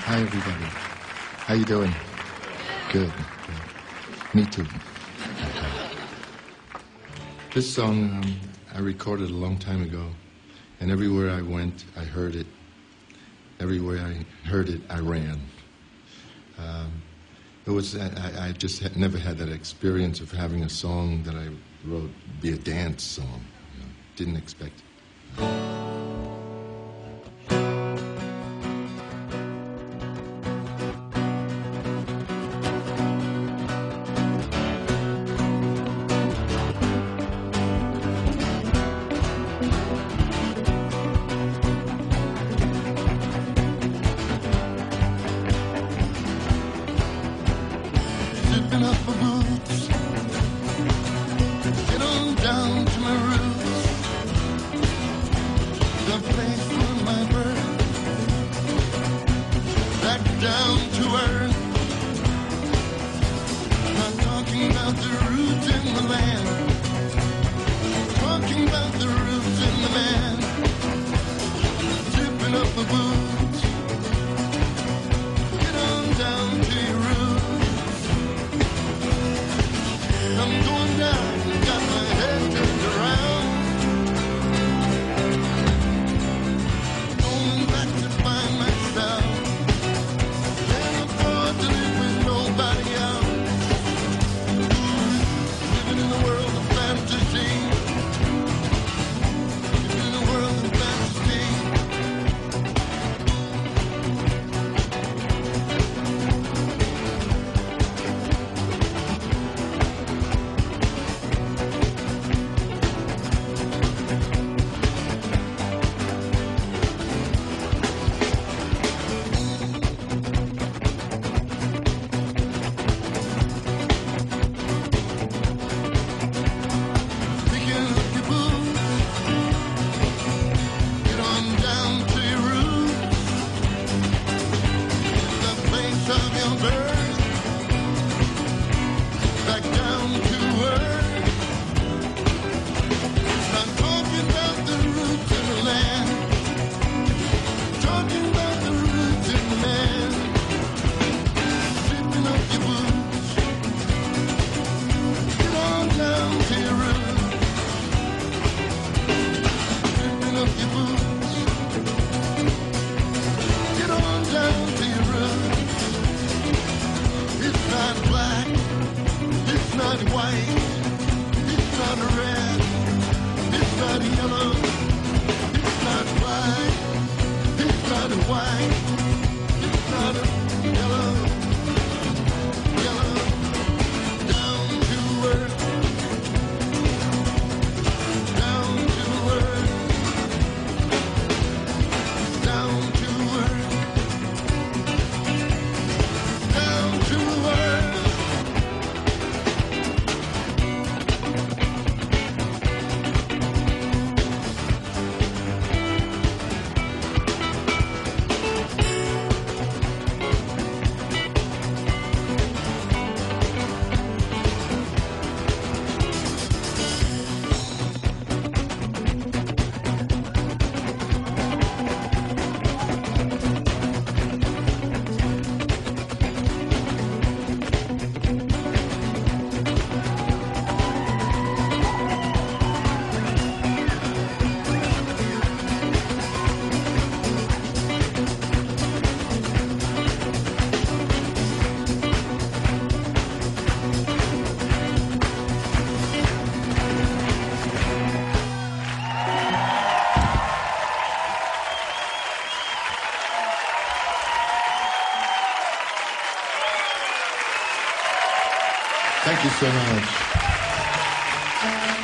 Hi, everybody. How you doing? Good. Good. Me too. This song I recorded a long time ago, and everywhere I went, I heard it. Everywhere I heard it, I ran. I just never had that experience of having a song that I wrote be a dance song. You know, didn't expect it. Zipping up my boots, get on down to my roots, the place for my birth, back down to earth. I'm not talking about the roots in the land, talking about the roots in the man. Zipping up my boots, get on down to your roots. I'm going down, got my head turned around. Going back to find myself. Can't afford to live with nobody else. Living in a world of fantasy. Living in a world of fantasy. White, it's not red, it's not yellow, it's not black, it's not white, it's not yellow, down to earth, down to earth, down to earth, down to earth. Thank you so much.